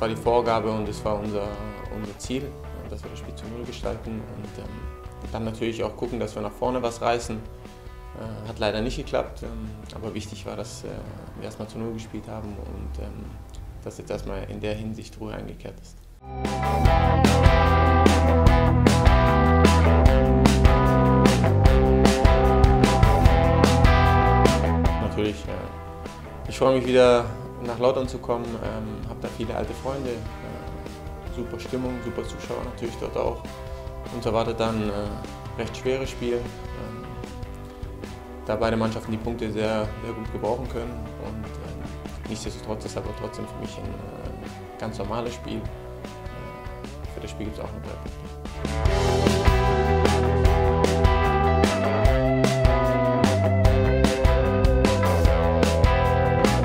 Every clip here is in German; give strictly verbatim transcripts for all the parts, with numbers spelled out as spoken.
war die Vorgabe und das war unser, unser Ziel, dass wir das Spiel zu Null gestalten und ähm, dann natürlich auch gucken, dass wir nach vorne was reißen. Äh, hat leider nicht geklappt, ähm, aber wichtig war, dass äh, wir erstmal zu Null gespielt haben und ähm, dass jetzt erstmal in der Hinsicht Ruhe eingekehrt ist. Natürlich, äh, ich freue mich wieder nach Lautern zu kommen, ähm, habe da viele alte Freunde, äh, super Stimmung, super Zuschauer natürlich dort auch. Uns erwartet dann ein äh, recht schweres Spiel, ähm, da beide Mannschaften die Punkte sehr, sehr gut gebrauchen können. Und äh, nichtsdestotrotz ist aber trotzdem für mich ein äh, ganz normales Spiel. Äh, für das Spiel gibt es auch noch drei Punkte.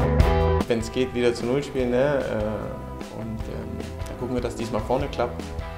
Wenn es geht, wieder zu Null spielen, ne? Und ähm, da gucken wir, dass diesmal vorne klappt.